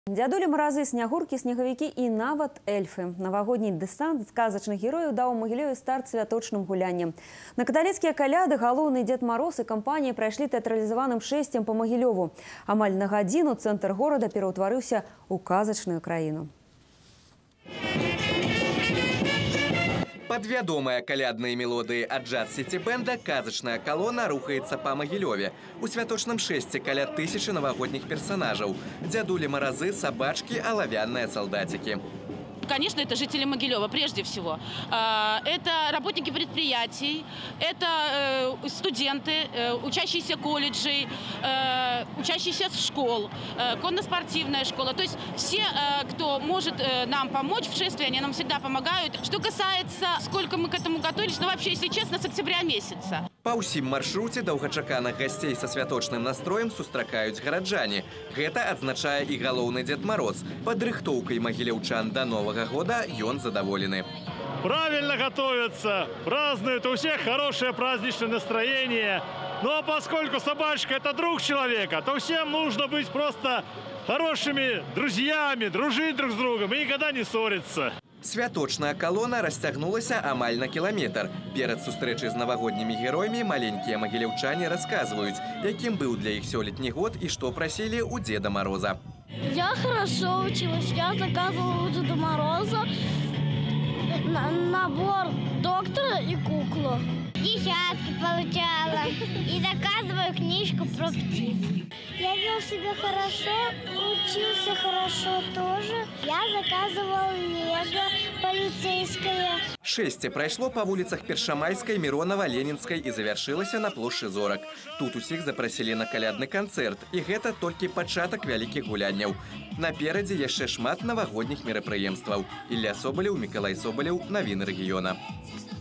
Дзядулі маразы, снягуркі, снегавікі і нават эльфы. Навагодні дэсант сказачных герояў даў Магілёве старт святочным гулянням. На каталіцкія каляды галоўны Дзед Мароз і кампанія прайшлі тэатралізаваным шэсцем па Магілёву. Амаль на гадзіну цэнтр горада пераўтварыўся ў казачную краіну. Под вядомыя калядныя мелодыі ад джаз-сіці-бэнда казачная калона рухаецца па Магілёве. У святочным шэсце каля 1000 навагодніх персонажаў. Дзядулі маразы, сабачкі, алавянныя салдатики. Конечно, это жители Могилева прежде всего. Это работники предприятий, это студенты, учащиеся колледжей, учащиеся школ, конно-спортивная школа. То есть все, кто может нам помочь в шествии, они нам всегда помогают. Что касается, сколько мы к этому готовились, ну вообще, если честно, с октября месяца. Па ўсім маршруце даўгачаканых гасцей са святочным настроем сустракаюць гараджане. Гэта адзначае і галоўны Дзед Мароз. Падрыхтоўкай магілеўчан да Новага года ён задаволены. Правильно готовятся, празднуют, у всех хорошее праздничное настроение. Ну а поскольку собачка – это друг человека, то всем нужно быть просто хорошими друзьями, дружить друг с другом и никогда не ссориться. Святочная калона расцягнулася амаль на кіламетр. Перад сустрэчай з навагоднімі героямі маленькія магілеўчане расказваюць, якім быў для іх сёлетні год і што прасілі ў Деда Мороза. Я хорошо училась, я заказывала у Деда Мороза набор доктора и куклу. Десятки получала и заказываю книжку про птиц. Я вел себя хорошо, учился хорошо тоже. Я заказывал лего полицейское. Шэсце прайшло па вуліцах Першамайскай, Міронава, Ленінскай і завяршылася на плошчы Зорак. Тут усіх запрасілі на калядны канцэрт, і гэта толькі пачатак вялікіх гулянняў. Наперадзе яшчэ шмат навагодніх мерапрыемстваў. Ілля Собалеў, Мікалай Собалеў, навіны рэгіёна.